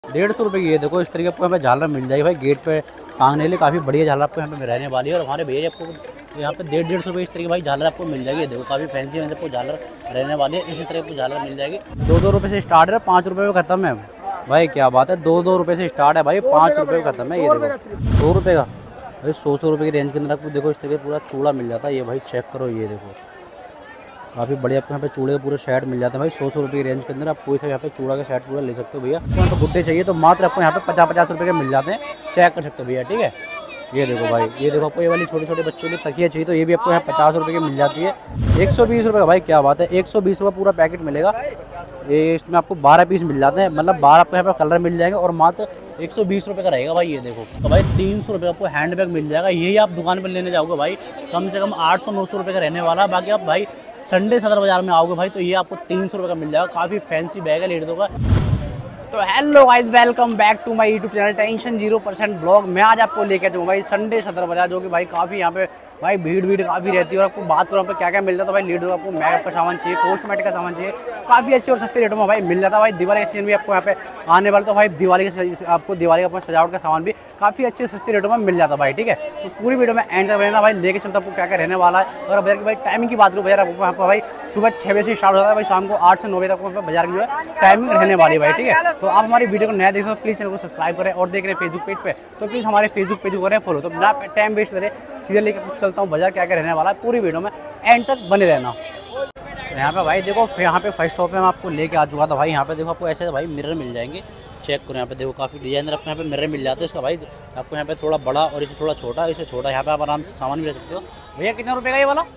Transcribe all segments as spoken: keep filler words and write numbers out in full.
डेढ़ सौ रुपये की ये देखो, इस तरीके आपको यहाँ पे झालर मिल जाएगी भाई गेट पे टांगने के लिए। काफ़ी बढ़िया झालर आपको यहाँ पे रहने वाली है। और हमारे भैया आपको यहाँ पे डेढ़ डेढ़ सौ रुपये इस तरीके भाई झालर आपको मिल जाएगी। देखो काफ़ी फैंसी फैंसी आपको झालर रहने वाली है। इसी तरह आपको झालर मिल जाएगी। दो दो रुपये से स्टार्ट है, पाँच रुपये में खत्म है भाई। क्या बात है, दो दो रुपये से स्टार्ट है भाई, पाँच रुपये में खत्म है। ये देखो सौ रुपये का भाई, सौ सौ रुपये की रेंज के अंदर आपको देखो इस तरीके पूरा चूड़ा मिल जाता है। ये भाई चेक करो, ये देखो काफ़ी बढ़िया आपको यहाँ पे चूड़े का पूरा सेट मिल जाता है भाई। सौ सौ रुपये की रेंज के अंदर आप कोई सा यहाँ पे चूड़ा का सेट पूरा ले सकते हो भैया। तो यहाँ पे गुड्डे चाहिए तो मात्र आपको यहाँ पे पचास पचास रुपये के मिल जाते हैं, चेक कर सकते हो भैया। ठीक है, ये देखो भाई, ये देखो आपको ये वाली छोटे छोटे बच्चों की तकिया चाहिए तो ये भी आपको यहाँ पचास रुपये की मिल जाती है। एक सौ बीस रुपये का भाई, क्या बात है, एक सौ बीस रुपये पूरा पैकेट मिलेगा। ये इसमें आपको बारह पीस मिल जाते हैं, मतलब बारह आपको यहाँ पे कलर मिल जाएंगे और मात्र एक सौ बीस रुपये का रहेगा भाई। ये देखो तो भाई तीन सौ रुपये आपको हैंड बैग मिल जाएगा। यही आप दुकान पर लेने जाओगे भाई कम से कम आठ सौ नौ सौ रुपये का रहने वाला है। बाकी आप भाई संडे सदर बाजार में आओगे भाई तो ये आपको तीन सौ रुपये का मिल जाएगा। काफ़ी फैंसी बैग है लेडीज़ों का। तो hello guys, welcome back to my YouTube channel tension zero percent blog. मैं आज आपको लेके जाऊँ भाई संडे सदर बाजार, जो कि भाई काफ़ी यहाँ पे भाई भीड़ भीड़ काफ़ी रहती है। और आपको बात करूँ यहाँ पे क्या क्या मिल जाता है भाई लीडर, आपको मेकअप का सामान चाहिए, कॉस्मेटिक का सामान चाहिए, काफ़ी अच्छे और सस्ते रेटों में भाई मिल जाता है भाई। दिवाली का सीजन भी आपको यहाँ पे आने वाला तो भाई दिवाली के आपको दिवाली का सजावट का सामान भी काफ़ी अच्छे सस्ते रेटों में मिल जाता है भाई। ठीक है, तो पूरी वीडियो में एंड तक रहना भाई, लेके चलता आपको क्या क्या रहने वाला है। और बाजार की भाई टाइमिंग की बात करूँ भैया, आपको यहाँ पर भाई सुबह छः बजे से स्टार्ट होता है भाई, शाम को आठ से नौ बजे तक आपको बाजार की जो है टाइमिंग रहने वाली है भाई। ठीक है, तो आप हमारी वीडियो को नया देखो प्लीज़ चैनल को सब्सक्राइब करें, और देख रहे हैं फेसबुक पेज पे तो प्लीज़ हमारे फेसबुक पेज को करें फॉलो। तो ना टाइम वेस्ट करें, सीधे लेकर चलता हूँ बाजार क्या क्या रहने वाला है, पूरी वीडियो में एंड तक बने रहना। यहाँ पे भाई देखो, यहाँ पे फर्स्ट स्टॉप पे मैं आपको लेके आ चुका था भाई। यहाँ पे देखो आपको ऐसे भाई मिरर मिल जाएंगे, चेक करो। यहाँ पे देखो काफ़ी डिजाइनर आपको यहाँ पे मिरर मिल जाते हैं। इसका भाई आपको यहाँ पे थोड़ा बड़ा और इसे थोड़ा छोटा, इसे छोटा। यहाँ पे आप आराम से सामान भी ले सकते हो। भैया कितने रुपये का ये वाला?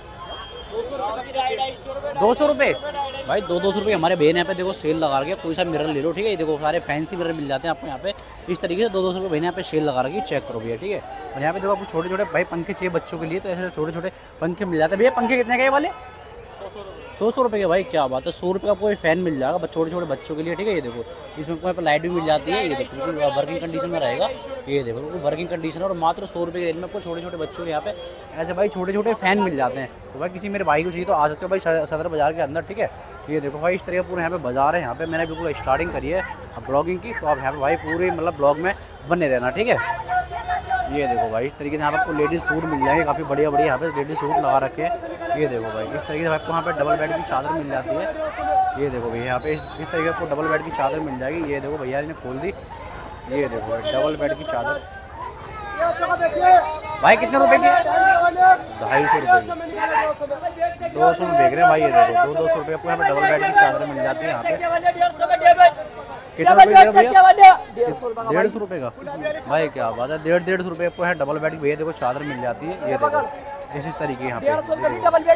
दो सौ रुपये भाई, दो दो सौ रुपये हमारे भैया ने यहाँ पे देखो सेल लगा रखी है। कोई सा मिरर ले लो, ठीक है। ये देखो सारे फैंसी मिरर मिल जाते हैं आपको यहाँ पे इस तरीके से। दो दो सौ रुपये भैया ने यहाँ पे सेल लगा रखी है, चेक करो भैया। ठीक है, और यहाँ पे देखो आपको छोटे छोटे भाई पंखे चाहिए बच्चों के लिए तो ऐसे छोटे छोटे पंखे मिल जाते हैं। भैया पंखे कितने का ये वाले? सौ सौ रुपये के भाई, क्या बात है। सौ रुपये का आपको ये फैन मिल जाएगा छोटे छोटे बच्चों के लिए। ठीक है, ये देखो इसमें आपको यहाँ पर लाइट भी मिल जाती है। ये देखो बिल्कुल वर्किंग कंडीशन में रहेगा। ये देखो बिल्कुल वर्किंग कंडीशन और मात्र सौ रुपये के रेंज में आपको छोटे छोटे बच्चों के यहाँ पे ऐसे भाई छोटे छोटे फैन मिल जाते हैं। तो भाई किसी मेरे भाई को चाहिए तो आ सकते हो भाई सदर बाजार के अंदर। ठीक है, ये देखो भाई इस तरह पूरे यहाँ पे बाजार है। यहाँ पे मैंने बिल्कुल स्टार्टिंग करी है ब्लॉगिंग की, तो आप यहाँ पे भाई पूरी मतलब ब्लॉग में बने रहना। ठीक है, ये देखो भाई इस तरीके से यहाँ पे आपको लेडीज सूट मिल जाएंगे, काफ़ी बढ़िया बढ़िया यहाँ पे लेडीज सूट लगा रखे हैं। ये देखो भाई इस तरीके से आपको यहाँ पे डबल बेड की चादर मिल जाती है। ये देखो भैया यहाँ पे इस, इस तरीके से आपको डबल बेड की चादर मिल जाएगी। ये देखो भैया ने खोल दी, ये देखो भाई डबल बेड की चादर भाई कितने रुपए की? ढाई सौ रुपये की, दो सौ में बेच रहे हैं भाई। ये देखो दो दो सौ रुपये आपको यहाँ पे डबल बेड की चादर मिल जाती है। यहाँ पे कितने रुपये दे रहे भैया? डेढ़ सौ रुपये का भाई, क्या बात है। डेढ़ डेढ़ सौ रुपये आपको है डबल बेड की भैया देखो चादर मिल जाती है। ये देखो इस इस तरीके यहाँ पे डेढ़ सौ रुपये की भाई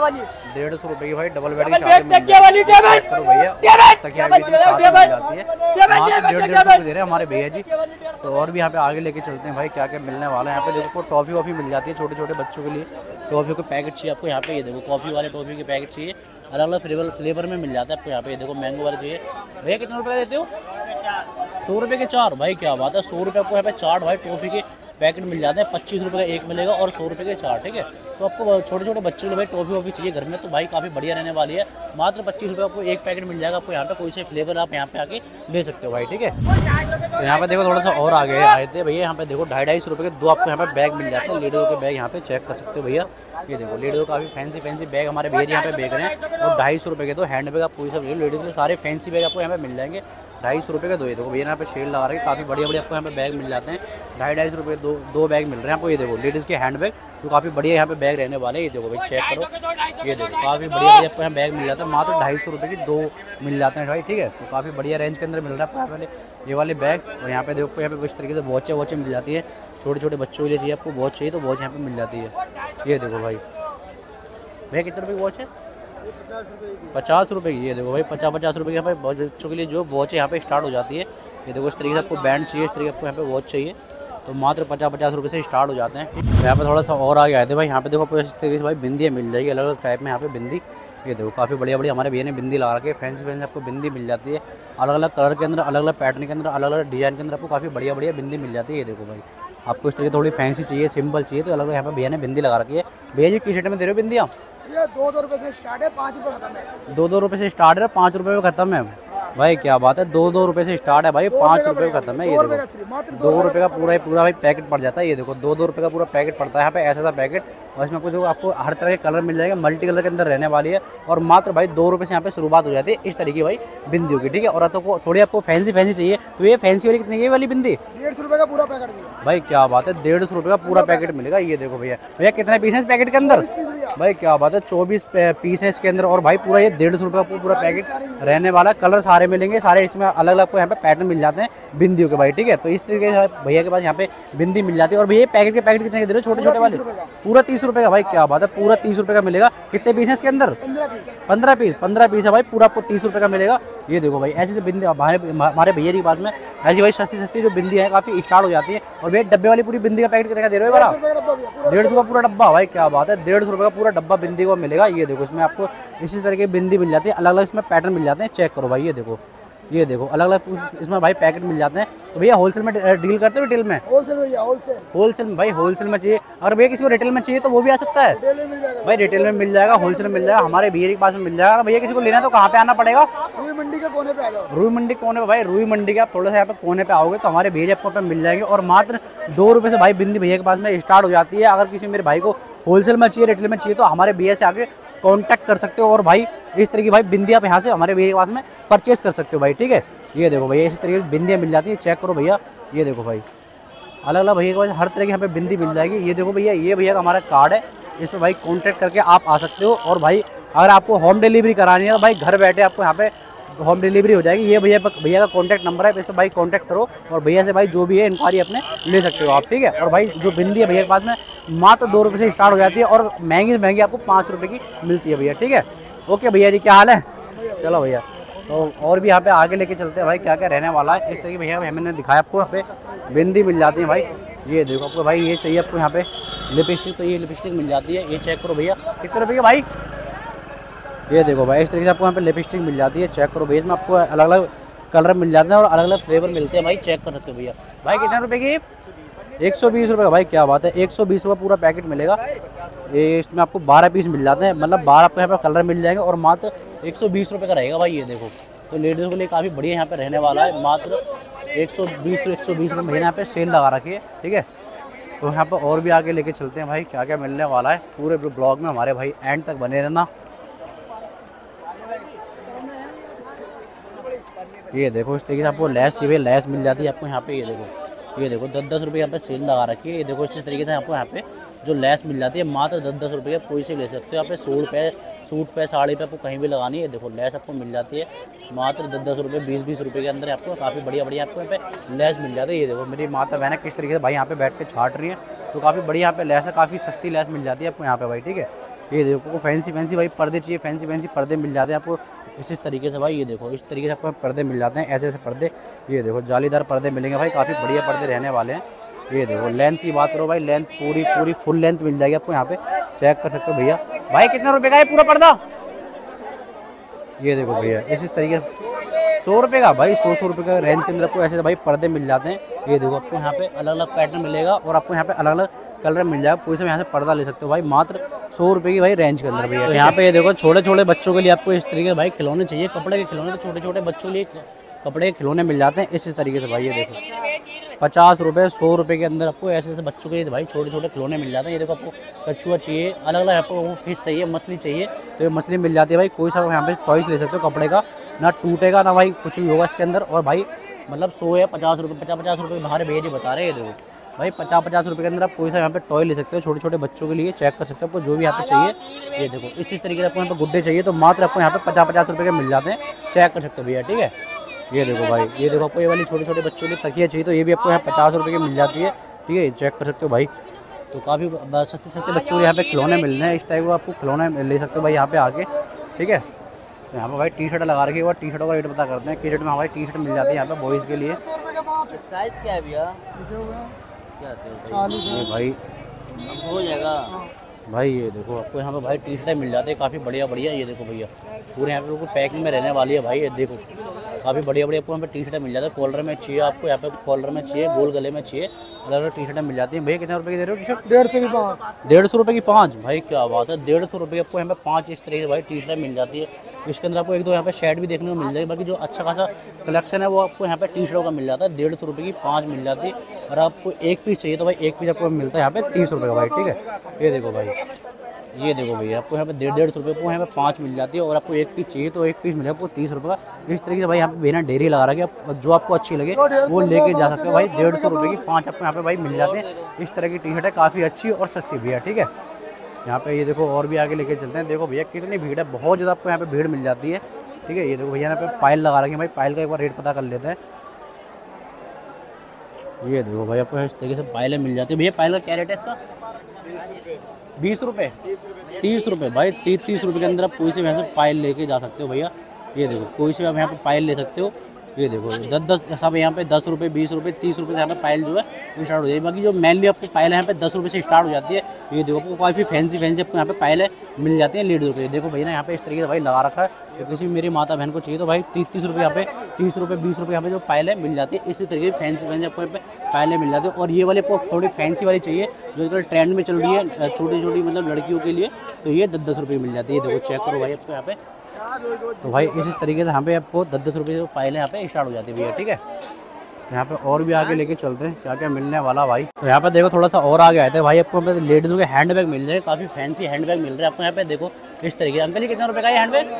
डबल बेड की चादर मिल जाती है भैया। तकिया भी चादर मिल जाती है, वहाँ पे डेढ़ डेढ़ सौ रुपये दे रहे हैं हमारे भैया जी। तो और भी यहाँ पे आगे लेके चलते हैं भाई क्या क्या मिलने वाला है। यहाँ पे देखो टॉफ़ी वॉफ़ी मिल जाती है छोटे छोटे बच्चों के लिए। टॉफ़ी के पैकेट चाहिए आपको यहाँ पे, ये देखो कॉफ़ी वाले टॉफ़ी के पैकेट चाहिए, अलग अलग फ्लेवर फ्लेवर में मिल जाता है आपको यहाँ पे। ये देखो मैंगो वाले चाहिए भैया, कितने रुपये देते हो? सौ रुपये के चार भाई, क्या बात है। सौ रुपये आपको यहाँ पे चार भाई टॉफ़ी के पैकेट मिल जाते हैं। पच्चीस रुपये का एक मिलेगा और सौ रुपये के चार। ठीक है, तो आपको छोटे छोटे बच्चों के लिए भाई टॉफ़ी वॉफ़ी चाहिए घर में तो भाई काफ़ी बढ़िया रहने वाली है। मात्र पच्चीस रुपये आपको एक पैकेट मिल जाएगा। आपको यहाँ पे कोई से फ्लेवर आप यहाँ पे आके ले सकते हो भाई। ठीक है, तो यहाँ पे देखो थोड़ा सा और आगे आए थे भैया। यहाँ पे देखो ढाई ढाई सौ रुपये के दो आपको यहाँ पे बैग मिल जाते हैं। लेडीज़ों के बैग यहाँ पे चेक कर सकते हो भैया। ये देखो लेडीज़ों काफ़ी फैंसी फैंसी बैग हमारे भैया यहाँ पे बेच रहे हैं। और ढाई सौ रुपये के दो हैंड बैग आप पूरी सब लेडीज़ के सारे फैंसी बैग आपको यहाँ पे मिल जाएंगे ढाई सौ रुपये के दो। ये देखो भैया यहाँ पे शेल लगा रहे हैं, काफ़ी बढ़िया बढ़िया आपको यहाँ पे बैग मिल जाते हैं। ढाई ढाई सौ रुपये दो दो बैग मिल रहे हैं आपको। ये देखो लेडीज़ के हैंड बैग तो काफ़ी बढ़िया यहाँ पे बैग रहने वाले हैं। ये देखो भाई चेक करो, ये देखो काफ़ी बढ़िया बढ़िया आपको यहाँ बैग मिल जाता है। मात्र ढाई सौ रुपये की दो मिल जाते हैं भाई। ठीक है, तो काफ़ी बढ़िया रेंज के अंदर मिल रहा है आपको वाले ये वाले बैग। और यहाँ पे देखो यहाँ पे इस तरीके से वॉचें वॉचें मिल जाती है। छोटे छोटे बच्चों के लिए चाहिए आपको वॉच चाहिए तो वॉच यहाँ पे मिल जाती है। ये देखो भाई भैया कितने रुपये की वॉच है? पचास रुपये की। ये देखो भाई पचास पचास रुपये की यहाँ पे बच्चों के लिए जो वॉच यहाँ पे स्टार्ट हो जाती है। ये देखो इस तरीके से आपको बैंड चाहिए, इस तरीके आपको यहाँ पे वॉच चाहिए तो मात्र पचास पचास रुपये से स्टार्ट हो जाते हैं। यहाँ पे थोड़ा सा और आगे आए थे भाई। यहाँ पे देखो आपको इस तरीके से भाई बिंदियाँ मिल जाएगी अलग अलग टाइप में यहाँ पे बिंदी। ये देखो काफ़ी बढ़िया बढ़िया हमारे भैया ने बिंदी लगा रखी है। फैंसी फैंसी आपको बिंदी मिल जाती है अलग अलग कलर के अंदर, अलग अलग पैटर्न के अंदर, अलग अलग डिज़ाइन के अंदर आपको काफ़ी बढ़िया बढ़िया बिंदी मिल जाती है। ये देखो भाई आपको इस तरीके थोड़ी फैंसी चाहिए, सिंपल चाहिए तो अलग अलग यहाँ पे भैया ने बिंदी लगा रखी है। भैया जी किस रेट में दे रहे हो बिंदियाँ? ये दो दो रुपये से स्टार्ट है, पाँच रुपये खत्म है। दो दो रुपये से स्टार्ट है, पाँच रुपये में खत्म है। भाई क्या बात है, दो दो रुपए से स्टार्ट है भाई, पाँच रुपए का खत्म है। ये देखो दो रुपए का पूरा पूरा भाई पैकेट पड़ जाता है। ये देखो दो दो रुपए का पूरा पैकेट पड़ता है यहाँ पे, ऐसा सा पैकेट। और इसमें आपको जो आपको हर तरह के कलर मिल जाएगा, मल्टी कलर के अंदर रहने वाली है। और मात्र भाई दो रुपए से यहाँ पे शुरुआत हो जाती है इस तरीके भाई बिंदियों की, ठीक है। और तो थोड़ी आपको फैंसी फैंसी चाहिए तो ये फैंसी वाली कितनी, ये वाली बिंदी डेढ़ सौ रुपए का पूरा पैकेट भाई। क्या बात है, डेढ़ सौ रुपए का पूरा पैकेट मिलेगा। ये देखो भैया, भैया कितने पीस है इस पैकेट के अंदर भाई? क्या बात है, चौबीस पीस है इसके अंदर। और भाई पूरा ये डेढ़ सौ रुपये का पूरा पैकेट रहने वाला। कलर सारे मिलेंगे, सारे इसमें अलग अलग आपको यहाँ पे पैटर्न मिल जाते हैं बिंदियों के भाई, ठीक है। तो इस तरीके से भैया के पास यहाँ पे बिंदी मिल जाती है। और भैया पैकेट के पैकेट कितने के दे रहे हो, छोटे छोटे वाले? पूरा तीस रुपये का भाई। क्या बात है, पूरा तीस रुपये का मिलेगा। कितने पीस है इसके अंदर? पंद्रह पीस पंद्रह पीस है भाई, पूरा आपको तीस रुपये का मिलेगा। ये देखो भाई, ऐसी बिंदी हमारे हमारे भैया के पास में ऐसी भाई सस्ती सस्ती जो बिंदी है काफ़ी स्टार्ट हो जाती है। और भैया डब्बे वाली पूरी बिंदी का पैकेट कितने का दे रहे हो बड़ा? डेढ़ सौ का पूरा डब्बा भाई। क्या बात है, डेढ़ सौ रुपये का पूरा डब्बा बिंदी को मिलेगा। ये देखो इसमें आपको इसी तरह की बिंदी मिल जाती है, अलग अलग इसमें पैटर्न मिल जाते हैं। चेक करो भाई, ये देखो ये देखो अलग अलग इसमें भाई पैकेट मिल जाते हैं। तो भैया होलसेल में डील करते हो रिटेल में? होलसेल भैया, होलसेल होलसेल में भाई, होलसेल में चाहिए। अगर भैया किसी को रिटेल में चाहिए तो वो भी आ सकता है भाई, रिटेल में मिल जाएगा, होलसेल में मिल जाएगा, हमारे भैया के पास में मिल जाएगा। भैया किसी को लेना तो कहाँ पे आना पड़ेगा? रूई मंडी के कोने पे आ जाओ। रूई मंडी कोने पे भाई, रूई मंडी के आप थोड़ा सा यहाँ पे कोने पे आओगे तो हमारे भैया आपको पे मिल जाएंगे। और मात्र दो रुपये से भाई बिंदी भैया के पास में स्टार्ट हो जाती है। अगर किसी मेरे भाई को होलसेल में चाहिए, रिटेल में चाहिए तो हमारे भैया से आके कांटेक्ट कर सकते हो। और भाई इस तरह की भाई बिंदी आप यहाँ से हमारे भैया के पास में परचेज कर सकते हो भाई, ठीक है। ये देखो भैया इसी तरीके की बिंदियाँ मिल जाती है। चेक करो भैया, ये देखो भाई अलग अलग भैया के पास हर तरह की यहाँ पे बिंदी मिल जाएगी। ये देखो भैया, ये भैया का हमारा कार्ड है, इस पर भाई कांटेक्ट करके आप आ सकते हो। और भाई अगर आपको होम डिलीवरी करानी है तो भाई घर बैठे आपको यहाँ पे होम डिलीवरी हो जाएगी। ये भैया भैया का कॉन्टैक्ट नंबर है, इस पर भाई कॉन्टैक्ट करो और भैया से भाई जो भी है इंक्वायरी अपने ले सकते हो आप, ठीक है। और भाई जो बिंदी है भैया के पास में मात्र दो रुपये से स्टार्ट हो जाती है और महंगी से महंगी आपको पाँच रुपये की मिलती है भैया, ठीक है। ओके भैया जी, क्या हाल है? चलो भैया, तो और भी यहाँ पे आगे लेके चलते हैं भाई क्या क्या रहने वाला है। इस तरीके भैया हमने दिखाया आपको, यहाँ पे बिंदी मिल जाती है भाई। ये देखो आपको भाई, ये चाहिए आपको यहाँ पे लिपस्टिक, तो ये लिपस्टिक मिल जाती है। ये चेक करो भैया, कितने रुपये का भाई? ये देखो भाई इस तरीके से आपको यहाँ पे लिपस्टिक मिल जाती है। चेक करो भैया, इसमें आपको अलग अलग कलर मिल जाते हैं और अलग अलग फ्लेवर मिलते हैं भाई, चेक कर सकते हो भैया। भाई कितने रुपए की? एक सौ बीस रुपये का भाई। क्या बात है, एक सौ बीस रुपये पूरा पैकेट मिलेगा। ये इसमें आपको बारह पीस मिल जाते हैं, मतलब बारह आपको यहाँ पे कलर मिल जाएंगे और मात्र एक सौ बीस रुपये का रहेगा भाई। ये देखो, तो लेडीज़ों के लिए काफ़ी बढ़िया यहाँ पे रहने वाला है। मात्र एक सौ बीस एक सौ बीस रुपये महीने यहाँ पे सेल लगा रखी है, ठीक है। तो यहाँ पर और भी आगे लेके चलते हैं भाई क्या क्या मिलने वाला है। पूरे ब्लॉग में हमारे भाई एंड तक बने रहना। ये देखो इस तरीके से आपको लैस ये लैस मिल जाती है आपको यहाँ पे। ये देखो ये देखो दस दस रुपये यहाँ पे सेल लगा रखी है। ये देखो इस तरीके से आपको यहाँ पे जो लैस मिल जाती है मात्र दस दस रुपये कोई से ले सकते हो। यहाँ पे सूट पे सूट पे साड़ी पे आपको कहीं भी लगानी है। देखो लैस आपको मिल जाती है मात्र दस दस रुपये बीस बीस रुपये के अंदर आपको काफ़ी बढ़िया बढ़िया आपको यहाँ पे लैस मिल जाती है। ये देखो मेरी माता बहन किस तरीके से भाई यहाँ पे बैठ के छाट रही है, तो काफ़ी बढ़िया यहाँ पे लैस है, काफ़ी सस्ती लैस मिल जाती है आपको यहाँ पे भाई, ठीक है। ये देखो फैंसी फैंसी भाई पर्दे चाहिए, फैंसी फैंसी पर्दे मिल जाते हैं आपको इस इस तरीके से भाई। ये देखो इस तरीके से आपको पर्दे मिल जाते हैं, ऐसे ऐसे पर्दे। ये देखो जालीदार पर्दे मिलेंगे भाई, काफ़ी बढ़िया पर्दे रहने वाले हैं। ये देखो लेंथ की बात करो भाई, लेंथ पूरी पूरी फुल लेंथ मिल जाएगी आपको यहाँ पे, चेक कर सकते हो भैया। भाई कितने रुपए का है पूरा पर्दा? ये देखो भैया इस इस तरीके से सौ रुपये का भाई, सौ सौ रुपये का रेंज के अंदर आपको ऐसे भाई पर्दे मिल जाते हैं। ये देखो आपको यहाँ पे अलग अलग पैटर्न मिलेगा और आपको यहाँ पे अलग अलग कलर मिल जाएगा। कोई से यहाँ से पर्दा ले सकते हो भाई मात्र सौ रुपये की भाई रेंज के अंदर भैया। तो यहाँ पे ये देखो छोटे छोटे बच्चों के लिए आपको इस तरीके भाई खिलौने चाहिए, कपड़े के खिलौने, तो छोटे छोटे बच्चों के लिए कपड़े के खिलौने मिल जाते हैं इस इस तरीके से भाई। ये देखो पचास रुपये सौ रुपये के अंदर आपको ऐसे ऐसे बच्चों के लिए भाई छोटे छोटे खिलौने मिल जाते हैं। ये देखो आपको कछुआ चाहिए, अलग अलग आपको वो फिश चाहिए, मछली चाहिए तो ये मछली मिल जाती है भाई। कोई सा यहाँ पे टॉयस ले सकते हो कपड़े का, ना टूटेगा ना भाई कुछ भी होगा इसके अंदर। और भाई मतलब सौ या पचास रुपये पचास पचास रुपये बाहर भैया जी बता रहे हैं। देखो भाई पचास पचास रुपये के अंदर आप कोई सा यहाँ पे टॉय ले सकते हो छोटे छोटे बच्चों के लिए, चेक कर सकते हो आपको जो भी यहाँ पे चाहिए। ये देखो इस इस तरीके से आपको यहाँ पे गुड्डे चाहिए तो मात्र आपको यहाँ पे पचास पचास रुपये के मिल जाते हैं, चेक कर सकते हो भैया, ठीक है। ये देखो भाई, ये देखो आपको ये वाली छोटे छोटे बच्चों के लिए तकिया चाहिए तो ये भी आपको यहाँ पचास रुपये की मिल जाती है, ठीक है, चेक कर सकते हो भाई। तो काफ़ी सस्ते सस्ते बच्चों को यहाँ पे खिलौने मिल रहे हैं, इस टाइप को आपको खिलौने ले सकते हो भाई यहाँ पे आके, ठीक है। तो यहाँ पे भाई टी शर्ट लगा रखी है, और टी शर्टों का रेट पता करते हैं। टी शर्ट में हमारी टी शर्ट मिल जाती है यहाँ पे बॉयज़ के लिए। साइज क्या है भैया? ये भाई हो जाएगा भाई। ये देखो आपको यहाँ पे भाई टी शर्टें मिल जाती है काफ़ी बढ़िया बढ़िया। ये देखो भैया पूरे यहाँ पे बिल्कुल पैकिंग में रहने वाली है भाई। ये देखो काफ़ी बढ़िया बढ़िया आपको यहाँ पे टी शर्टें मिल जाती है। कॉलर में चाहिए आपको, यहाँ पे कॉलर में चाहिए, गोल गले में चाहिए, अलग अलग टी शर्टें मिल जाती हैं। भैया कितने रुपए की दे रहे हो टी शर्ट? डेढ़ सौ की पाँच। डेढ़ सौ रुपये की पाँच? भाई क्या बात है, डेढ़ सौ रुपये आपको यहाँ पे पाँच इस तरीके से भाई टी शर्टें मिल जाती है। इसके अंदर आपको एक दो यहाँ पे शर्ट भी देखने को मिल जाएगी। बाकी जो अच्छा खासा कलेक्शन है वो आपको यहाँ पे टी शर्टों का मिल जाता है, डेढ़ सौ रुपये की पाँच मिल जाती है। और आपको एक पीस चाहिए तो भाई एक पीस आपको मिलता है यहाँ पे तीस रुपये का भाई, ठीक है। ये देखो भाई, ये देखो भैया आपको यहाँ पे डेढ़ डेढ़ सौ रुपये को यहाँ पे पाँच मिल जाती है। और आपको एक पीस चाहिए तो एक पीस मिलेगा आपको तीस रुपये का। इस तरीके से भाई यहाँ पे बिना डेयरी लगा रखी है, जो आपको अच्छी लगे वो लेके जा सकते हो भाई। डेढ़ सौ रुपये की पाँच आपको यहाँ पे भाई मिल जाते हैं। इस तरह की टी शर्ट है, काफ़ी अच्छी और सस्ती भी है, ठीक है। यहाँ पे ये देखो और भी आगे लेके चलते हैं। देखो भैया कितनी भीड़ है, बहुत ज़्यादा आपको यहाँ पे भीड़ मिल जाती है, ठीक है। ये देखो भैया यहाँ पे पायल लगा रखी है भाई, पायल का एक बार रेट पता कर लेते हैं। ये देखो भाई आपको इस तरीके से पायलें मिल जाती है। भैया पायल का क्या रेट है इसका? बीस रुपये तीस रुपये भाई, तीस तीस रुपये के अंदर आप कोई से यहाँ से पायल लेके जा सकते हो भैया। ये देखो कोई से आप यहाँ पे पायल ले सकते हो। ये देखो दस दस सब यहाँ पे दस रुपये बीस रुपये तीस रुपये से यहाँ पे पायल जो है वो स्टार्ट हो जाएगी। बाकी जो मेनली आपको पायल है यहाँ पे दस रुपये से स्टार्ट हो जाती है। ये देखो आपको काफ़ी फैंसी फैंसी आपको यहाँ पे पायल मिल जाती है लीड रुपये। देखो भैया ना यहाँ पे इस तरीके से भाई लगा रखा है, तो किसी भी मेरी माता बहन को चाहिए तो भाई तीस तीस रुपये यहाँ पे तीस रुपये बीस रुपये यहाँ पे जो पायल मिल जाती है। इसी तरीके से फैंसी फैंसी आपको यहाँ पे पायलें मिल जाती है। और ये वाले आपको थोड़ी फैंसी वाली चाहिए जो आजकल ट्रेंड में चल रही है छोटी छोटी मतलब लड़कियों के लिए, तो ये दस दस रुपये मिल जाती है। देखो चेक करो भाई आपको यहाँ पे, तो भाई इस तरीके से यहाँ पे आपको दस दस रुपये जो पायलें यहाँ पे स्टार्ट हो जाती है भैया, ठीक है। तो यहाँ पे और भी आगे लेके चलते हैं क्या क्या मिलने वाला भाई। तो यहाँ पे देखो थोड़ा सा और आगे आए थे भाई, आपको लेडीज़ों के हैंड बैग मिल जाए, काफ़ी फैंसी हैंड बैग मिल रहे हैं आपको यहाँ पे। देखो इस तरीके, अंकल ये कितना रुपये का है हैंड बैग?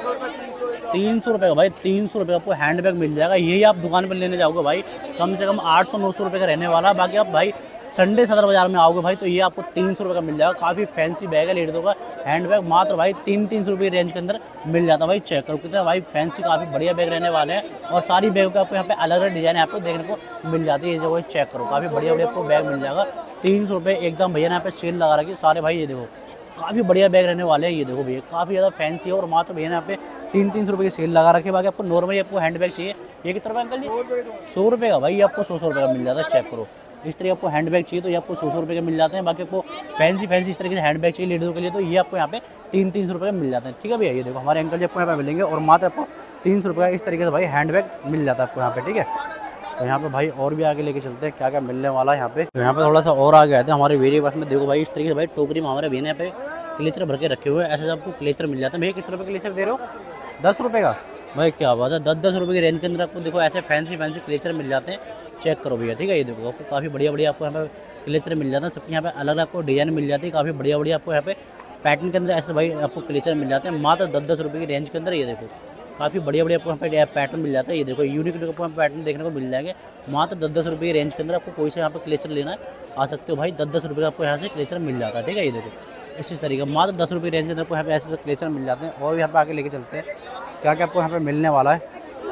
तीन सौ रुपये का भाई, तीन सौ रुपये का आपको हैंड बैग मिल जाएगा। यही आप दुकान पर लेने जाओगे भाई कम से कम आठ सौ नौ सौ रुपये का रहने वाला। बाकी आप भाई संडे सदर बाजार में आओगे भाई तो ये आपको तीन सौ रुपये का मिल जाएगा। काफ़ी फैंसी बैग है लेडीज़ों का हैंड बैग, मात्र भाई तीन तीन सौ रुपये रेंज के अंदर मिल जाता है भाई। चेक करो कितना भाई फैंसी काफ़ी बढ़िया बैग रहने वाले हैं। और सारी बैग का आपको यहाँ पे अलग अलग डिजाइन आपको देखने को मिल जाती है। ये जो चेक करो काफ़ी बढ़िया बढ़िया आपको बैग मिल जाएगा तीन सौ रुपये एकदम। भैया यहाँ पे सेल लगा रखी है सारे भाई, ये देखो काफ़ी बढ़िया बैग रहने वाले हैं। ये देखो भैया काफ़ी ज़्यादा फैंसी है और मात्र भैया यहाँ पे तीन तीन सौ रुपये की सेल लगा रखी है। बाकी आपको नॉर्मली आपको हैंड बैग चाहिए, ये कितना रुपये अंकल जी? सौ रुपये का भाई, ये आपको सौ सौ रुपये का मिल जाता है। चेक करो इस तरह आपको हैंड बैग चाहिए तो ये आपको सौ सौ रुपये के मिल जाते हैं। बाकी आपको फैंसी फैंसी इस तरीके से हैंड बैग चाहिए लेडीज़ों के लिए तो ये आपको यहाँ पे तीन तीन सौ रुपये में मिल जाते हैं, ठीक है भैया। ये देखो हमारे अंकल जी आपको यहाँ पे मिलेंगे और मात्र आपको तीन सौ रुपये का इस तरीके से भाई हैंड बैग मिल जाता है आपको यहाँ पे, ठीक है। तो यहाँ पे भाई और भी आगे लेके चलते हैं क्या क्या मिलने वाला है यहाँ पे। तो यहाँ पे थोड़ा सा और आगे आते हैं हमारे वेरी बस में। देखो भाई इस तरीके से भाई टोकरी में हमारे भैया यहाँ पे क्लेचर भर के रखे हुए हैं। ऐसे आपको क्लेचर मिल जाता है। भैया कितने रुपये क्लेचर दे रहे हो? दस रुपये का भाई, क्या बात है। दस दस रुपये की रेंज के अंदर आपको देखो ऐसे फैंसी फैंसी क्लेचर मिल जाते हैं। चेक करो भैया, ठीक है। ये देखो आपको काफ़ी बढ़िया बढ़िया आपको यहाँ पे क्लेचर मिल जाता है। सबके यहाँ पे अलग आपको डिजाइन मिल जाती है, काफ़ी बढ़िया बढ़िया आपको यहाँ पे पैटर्न के अंदर ऐसे भाई आपको क्लेचर मिल जाते हैं मात्र दस दस रुपये की रेंज के अंदर। ये देखो काफ़ी बढ़िया बढ़िया आपको यहाँ पे पैटर्न मिल जाता है। ये देखो यूनिक आपको पैटर्न देखने को मिल जाएंगे मात्र दस दस रुपये की रेंज के अंदर। आपको कोई से यहाँ पे क्लेचर लेना है आ सकते हो भाई, दस दस रुपये का आपको यहाँ से क्लेचर मिल जाता है, ठीक है। ये देखो इसी तरीके मात्र दस रुपये रेंज के अंदर आपको यहाँ पे ऐसे क्लेचर मिल जाते हैं। और यहाँ पे आगे लेके चलते हैं क्या क्या आपको यहाँ पे मिलने वाला है।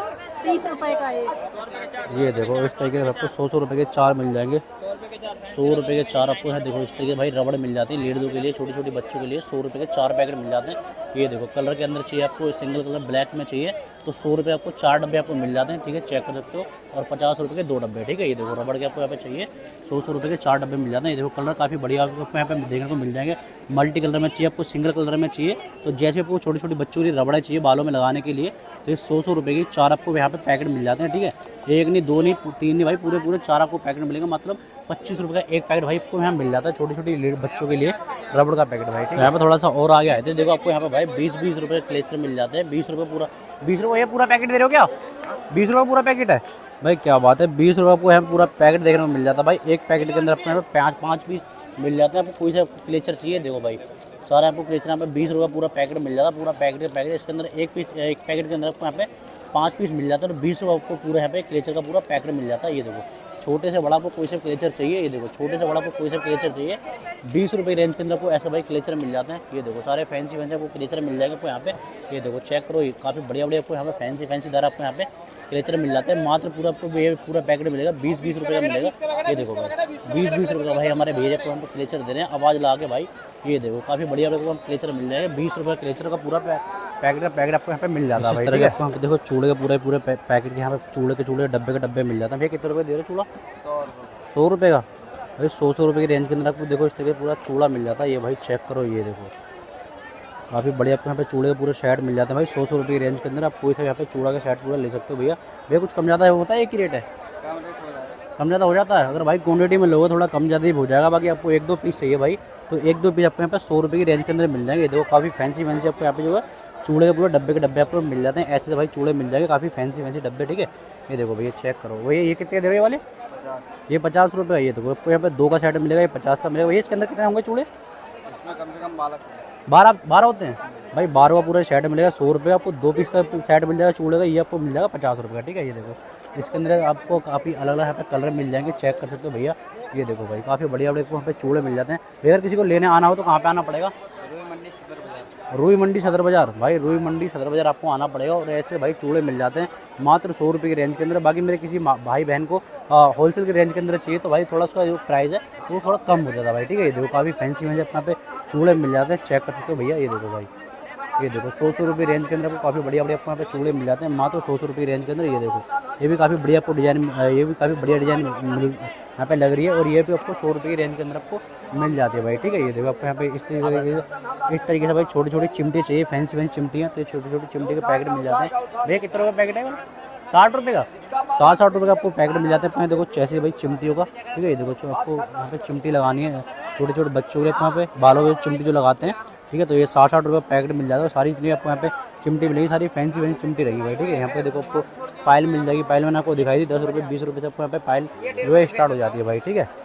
तीस रुपए का एक, ये देखो इस तरीके से आपको सौ सौ रुपये के चार मिल जाएंगे। सौ रुपये के चार आपको है। देखो इस तरीके भाई रबड़ मिल जाती है लेडीज़ों के लिए, छोटे छोटे बच्चों के लिए सौ रुपये के चार पैकेट मिल जाते हैं। ये देखो कलर के अंदर चाहिए आपको, सिंगल कलर ब्लैक में चाहिए तो सौ रुपये आपको चार डब्बे आपको मिल जाते हैं, ठीक है। चेक कर सकते हो। और पचास रुपये के दो डब्बे, ठीक है। ये देखो रबड़ के आपको यहाँ पे चाहिए सौ सौ रुपये के चार डब्बे मिल जाते हैं। ये देखो कलर काफ़ी बढ़िया आपको यहाँ पे देखने को मिल जाएंगे। मल्टी कलर में चाहिए आपको, सिंगल कलर में चाहिए तो जैसे आपको छोटी छोटी बच्चों की रबड़े चाहिए बालों में लगाने के लिए तो ये सौ सौ रुपये की चार आपको यहाँ पे पैकेट मिल जाते हैं, ठीक है। एक नहीं दो नहीं तीन नहीं भाई, पूरे पूरे चार आपको पैकेट मिलेगा। मतलब पच्चीस रुपये का एक पैकेट भाई आपको यहाँ मिल जाता है छोटी छोटी बच्चों के लिए रबड़ का पैकेट भाई, ठीक है। यहाँ पे थोड़ा सा और आगे आए थे। देखो आपको यहाँ पे भाई बीस बीस रुपये क्लेचर मिल जाते हैं। बीस रुपये पूरा बीस रुपये ये पूरा पैकेट दे रहे हो क्या? बीस रुपये पूरा पैकेट है भाई, क्या बात है। बीस रुपये आपको यहाँ पूरा पैकेट देखने को मिल जाता है भाई। एक पैकेट के अंदर आपको यहाँ पे पाँच पाँच पीस मिल जाते हैं। आपको कोई सा क्लेचर चाहिए देखो भाई सारा आपको क्लेचर यहाँ पे बीस रुपये पूरा पैकेट मिल जाता है। पूरा पैकेट का पैकेट इसके अंदर एक पीस एक पैकेट के अंदर आपको यहाँ पे पाँच पीस मिल जाता है और बीस रुपये आपको पूरा यहाँ पे क्लेचर का पूरा पैकेट मिल जाता है। ये देखो छोटे से बड़ा आपको कोई सा क्लेचर चाहिए, ये देखो छोटे से बड़ा आपको कोई सा क्लेचर चाहिए बीस रुपये रेंज के अंदर आपको ऐसा भाई क्लेचर मिल जाते हैं। ये देखो सारे फैंसी फैंसी आपको क्लेचर मिल जाएंगे आपको यहाँ पे। ये देखो चेक करो, ये काफ़ी बढ़िया बढ़िया आपको यहाँ पे फैंसी फैंसी दार आपको यहाँ पे क्लेचर मिल जाते हैं। मात्र पूरा आपको ये पूरा पैकेट मिलेगा बीस बीस रुपये का मिलेगा। ये देखो भाई बीस बीस रुपये का भाई हमारे भैया को हम तो क्लेचर दे रहे हैं आवाज़ ला के भाई। ये देखो काफ़ी बढ़िया आपको हम क्लेचर मिल जाएगा। बीस रुपये क्लेचर का पूरा पैकेट का पैकेट आपको यहाँ पे मिल जाता है। इस तरह के आपको देखो चूड़े के पूरे पूरे पैकेट के यहाँ पे चूड़े के चूड़े डब्बे के डब्बे मिल जाते हैं। भैया कितने रुपये दे रहे हो चूड़ा? सौ रुपये का भाई, सौ सौ रुपये की रेंज के अंदर आपको देखो इस तरह पूरा चूड़ा मिल जाता है। ये भाई चेक करो, ये देखो काफ़ी बढ़िया आपको यहाँ पे चूड़े के पूरे शर्ट मिल जाते हैं भाई। सौ सौ रुपये की रेंज के अंदर आप कोई सा यहाँ पे चूड़ा का शर्ट पूरा ले सकते हो भैया। भैया कुछ कम ज़्यादा है होता है एक ही रेट है? कम ज़्यादा हो जाता है। अगर भाई क्वान्टिटी में लोगे थोड़ा कम ज़्यादा ही हो जाएगा। बाकी आपको एक दो पीस चाहिए भाई तो एक दो पीस आपको यहाँ पे सौ रुपये की रेंज के अंदर मिल जाएंगे। देखो काफ़ी फैंसी फैंसी आपको यहाँ पे जो है चूड़े के पूरे डब्बे के डब्बे आपको मिल जाते हैं। ऐसे भाई चूड़े मिल जाएंगे काफ़ी फैंसी फैंसी डब्बे, ठीक है। ये देखो भैया चेक करो भैया, ये कितने दे रहे वाले? ये पचास रुपये। ये देखो आपको यहाँ पे दो का सेट मिलेगा, ये पचास का मिलेगा। भैया इसके अंदर कितने होंगे चूड़े? इसमें कम से कम बारह बारह बारह होते हैं भाई। बारह का पूरा सेट मिलेगा सौ रुपये। आपको दो पीस का सेट मिल जाएगा चूड़े का, ये आपको मिल जाएगा पचास रुपये का, ठीक है। ये देखो इसके अंदर आपको काफ़ी अलग अलग यहाँ पे कलर मिल जाएंगे, चेक कर सकते हो भैया। ये देखो भाई काफ़ी बढ़िया बढ़िया वहाँ पे चूड़े मिल जाते हैं। अगर किसी को लेने आना हो तो कहाँ पे आना पड़ेगा? रूई मंडी सदर बाजार। भाई रूई मंडी सदर बाजार आपको आना पड़ेगा। और ऐसे भाई चूड़े मिल जाते हैं मात्र सौ रुपये की रेंज के अंदर। बाकी मेरे किसी भाई बहन को होलसेल की रेंज के अंदर चाहिए तो भाई थोड़ा उसका जो प्राइस है वो थोड़ा कम हो जाता है भाई, ठीक है। ये देखो काफ़ी फैंसी फैंसी अपना पे चूड़े मिल जाते हैं, चेक कर सकते हो भैया। ये देखो भाई, ये देखो सौ सौ रुपये रेंज के अंदर आपको काफ़ी बढ़िया बढ़िया आपको यहाँ पे चूड़े मिल जाते हैं मात्र सौ सौ रुपये रेंज के अंदर। ये देखो ये भी काफ़ी बढ़िया आपको डिज़ाइन, ये भी काफ़ी बढ़िया डिज़ाइन मिल यहाँ पे लग रही है। और ये भी आपको सौ रुपये की रेंज के अंदर आपको मिल जाती है भाई, ठीक है। ये देखो आपको यहाँ पे इस तरीके से इस तरीके से भाई छोटी छोटी चिमटी चाहिए, फैंसी फैंसी चिमटियाँ, तो ये छोटी छोटी चिमटी के पैकेट मिल जाते हैं। भैया कितने रुपये पैकेट है? साठ रुपये का, साठ साठ रुपये का आपको पैकेट मिल जाता है। देखो जैसे भाई चिमटियों का, ठीक है। ये देखो आपको यहाँ पे चिमटी लगानी है छोटे छोटे बच्चों के लिए, यहाँ पे बालों में चिमटी जो लगाते हैं, ठीक है। तो ये साठ साठ रुपये पैकेट मिल जाता है। सारी इतनी आपको यहाँ पे चिमटी मिलेगी, सारी फैंसी फैंसी चिमटी रहेगी भाई, ठीक है। यहाँ पे देखो आपको पायल मिल जाएगी। पायल मैंने आपको दिखाई दी, दस रुपये बीस रुपये से आपको यहाँ पे पायल जो है स्टार्ट हो जाती है भाई, ठीक है।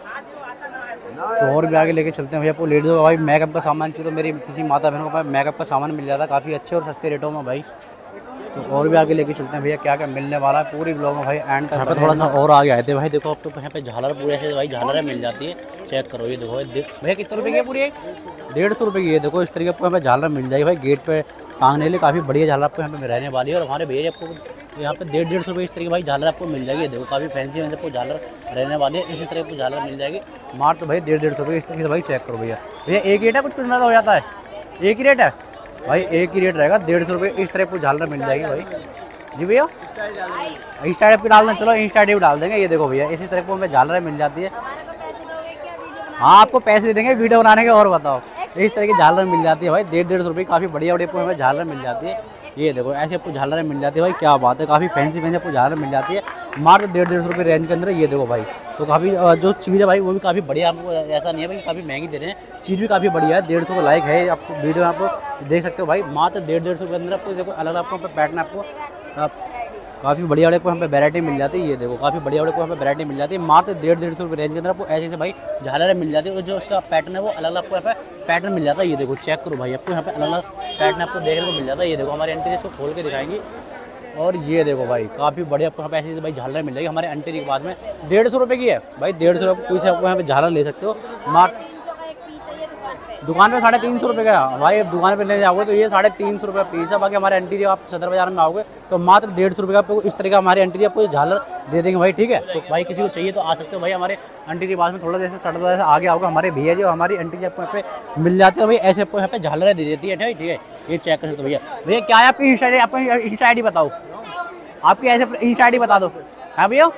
तो और भी आगे लेके चलते हैं भैया। आपको लेडीज़ का भाई मेकअप का सामान चाहिए तो मेरी किसी माता बहनों का मेकअप का सामान मिल जाता है काफ़ी अच्छे और सस्ते रेटों में भाई। तो और भी आगे लेके चलते हैं भैया, क्या क्या मिलने वाला है पूरी ब्लॉग में भाई एंड तक। यहाँ पे थोड़ा सा और आगे आए थे भाई। देखो आपको यहाँ पे झालर पूरे ऐसे भाई झालरें मिल जाती है, चेक करो। ये देखो भैया कितने रुपये की है पूरी? डेढ़ सौ रुपये की। ये देखो इस तरीके आपको यहाँ पे झालर मिल जाएगी भाई गेट पे टांगने के लिए। काफ़ी बढ़िया झालर आपको यहाँ पे रहने वाली है। और हमारे भैया आपको यहाँ पे डेढ़ डेढ़ सौ रुपये इस तरीके भाई झालर आपको मिल जाएगी। देखो काफ़ी फैंसी फैंसी आपको झालर रहने वाली है। इसी तरह आपको झालर मिल जाएगी मात्र भाई डेढ़ डेढ़ सौ रुपये इस तरीके से भाई, चेक करो भैया। भैया एक रेट है, कुछ कुछ ज़्यादा हो जाता है? एक ही रेट है भाई, एक ही रेट रहेगा डेढ़ सौ रुपये इस तरह आपको झालर मिल जाएगी भाई। जी भैया इंस्टा आई डी डाल दें, चलो इंस्टा आई डी डाल देंगे। ये देखो भैया इसी तरह को हमें झालर मिल जाती है। हाँ आपको पैसे दे देंगे वीडियो बनाने के। और बताओ इस तरह की झालर मिल जाती है भाई डेढ़ डेढ़ सौ रुपये, काफ़ी बढ़िया बढ़िया आपको हमें झालर मिल जाती है। ये देखो ऐसे आपको झालरें मिल जाती है भाई, क्या बात है। काफ़ी फैंसी फैंसी आपको झालर मिल जाती है मात्र डेढ़ डेढ़ सौ रुपये रेंज के अंदर। ये देखो भाई तो काफ़ी जो चीज़ है भाई वो भी काफ़ी बढ़िया, आपको ऐसा नहीं है भाई काफ़ी महंगी दे रहे हैं, चीज़ भी काफ़ी बढ़िया है। डेढ़ सौ का लाइक है आपको वीडियो, आप देख सकते हो भाई मात्र डेढ़ डेढ़ सौ के अंदर आपको देखो अलग आपको पैटर्न आपको काफ़ी बढ़िया वाले को यहाँ पे वैरायटी मिल जाती है। ये देखो काफ़ी बढ़िया वाले को यहाँ पे वैरायटी मिल जाती है मात्र डेढ़ डेढ़ सौ रुपये रेंज के अंदर आपको ऐसे से भाई झालरें मिल जाती है। और जो उसका पैटर्न है वो अलग अलग आपको यहाँ पे पैटर्न मिल जाता है। ये देखो चेक करो भाई, आपको यहाँ पे अलग अलग पैटर्न आपको देखने को मिल जाता है। ये देखो हमारे आंटी इसको खोल के दिखाएंगी। और ये देखो भाई काफ़ी बढ़िया आपको यहाँ पे ऐसे भाई झालरें मिल जाएगी हमारे आंटी के पास में। डेढ़ सौ रुपये की है भाई, डेढ़ सौ रुपये कोई से आपको यहाँ पे झालर ले सकते हो मात्र। दुकान पे साढ़े तीन सौ रुपये का भाई, अब दुकान पे ले जाओगे तो ये साढ़े तीन सौ रुपये पीस है। बाकी हमारे आंटी आप सदर बाजार में आओगे तो मात्र डेढ़ सौ रुपये का आपको इस तरह का हमारे आंटी आपको झालर दे देंगे भाई, ठीक है। तो भाई किसी को चाहिए तो आ सकते हो भाई हमारे आंटी के पास में। थोड़ा जैसे सड़क से आगे आओगे हमारे भैया जी और हमारी आंटी जी आपको यहाँ पे मिल जाते हैं भाई, ऐसे आपको यहाँ पे झालरें दे देती है, ठीक है। ये चेक कर सकते हो भैया। भैया क्या है आपकी इंस्टा आई डी? आपको इंस्टा आई डी बताओ, आपकी ऐसे इंस्टा आई डी बता दो। हाँ भैया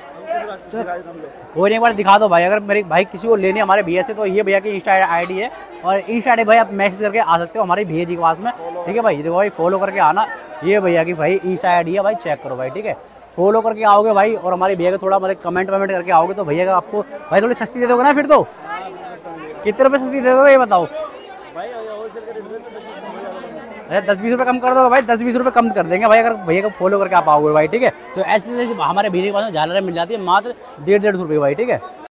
कोई नहीं, एक बार दिखा दो भाई। अगर मेरे भाई किसी को लेने हमारे भैया से तो ये भैया की इंस्टा आई डी है। और इंस्टा आई डी भाई आप मैसेज करके आ सकते हो हमारे भैया जी के पास में, ठीक है भाई। देखो भाई फॉलो करके आना, ये भैया की भाई इंस्टा आई डी है भाई, चेक करो भाई, ठीक है। फॉलो करके आओगे भाई और हमारे भैया का थोड़ा मतलब कमेंट वमेंट करके आओगे तो भैया का आपको भाई थोड़ी सस्ती दे दोगे ना फिर तो। कितने रुपये सस्ती दे दोगे ये बताओ? अरे दस बीस रुपये कम कर दो भाई, दस बीस रुपये कम कर देंगे भाई अगर भैया को फॉलो करके आप आओगे भाई, ठीक है। तो ऐसे हमारे भैया के पास में झालरें मिल जाती है मात्र डेढ़ डेढ़ सौ रुपये भाई, ठीक है।